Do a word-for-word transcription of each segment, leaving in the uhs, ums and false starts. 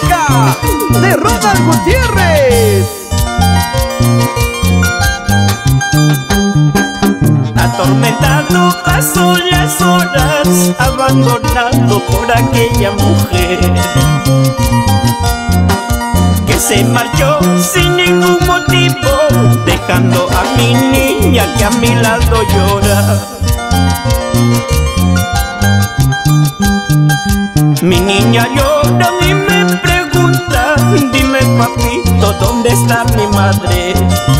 América de Ronald Gutiérrez. Atormentado pasó las horas, abandonado por aquella mujer que se marchó sin ningún motivo, dejando a mi niña que a mi lado llora. Mi niña llora y me pregunta: dime, papito, ¿dónde está mi madre?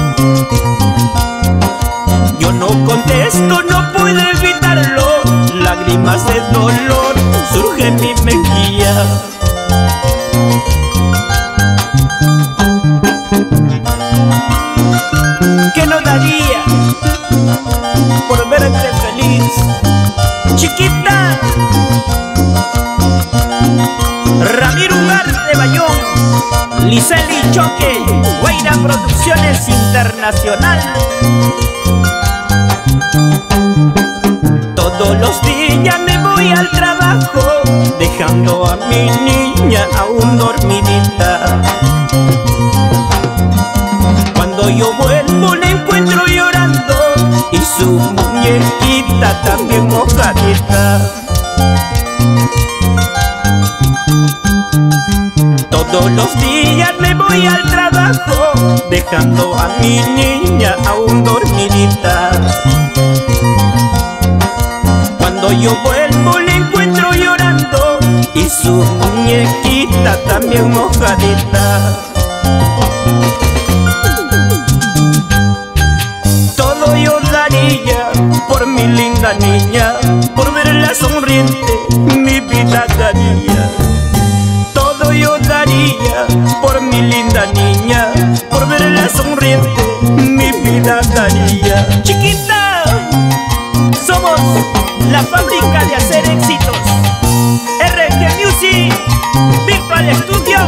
Yo no contesto, no puedo evitarlo, lágrimas de dolor surgen en mi mejilla. ¿Qué no daría por verte feliz, chiquita? Ramiro Ugarte Bayón, Liseli Choque, Guaira Producciones Internacional. Todos los días me voy al trabajo, dejando a mi niña aún dormidita. Cuando yo vuelvo la encuentro llorando y su muñequita también mojadita. Todos los días me voy al trabajo, dejando a mi niña aún dormidita. Cuando yo vuelvo la encuentro llorando y su muñequita también mojadita. Todo yo daría por mi linda niña, por verla sonriente mi vida daría. Todo yo daría por mi linda niña, por verla sonriente mi vida daría. Chiquita, somos la fábrica de hacer éxitos. R G Music, Virtual Studio.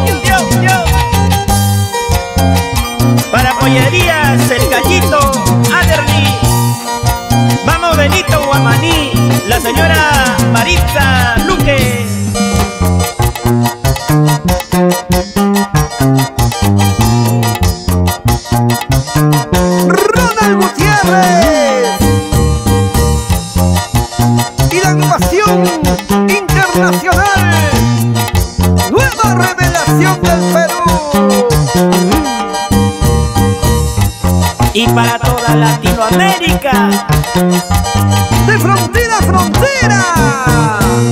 Para pollerías, el gallito, Aderly. Vamos Benito Guamaní, la señora Maritza Luque. Ronald Gutiérrez y la animación internacional, nueva revelación del Perú. Y para toda Latinoamérica, de frontera a frontera.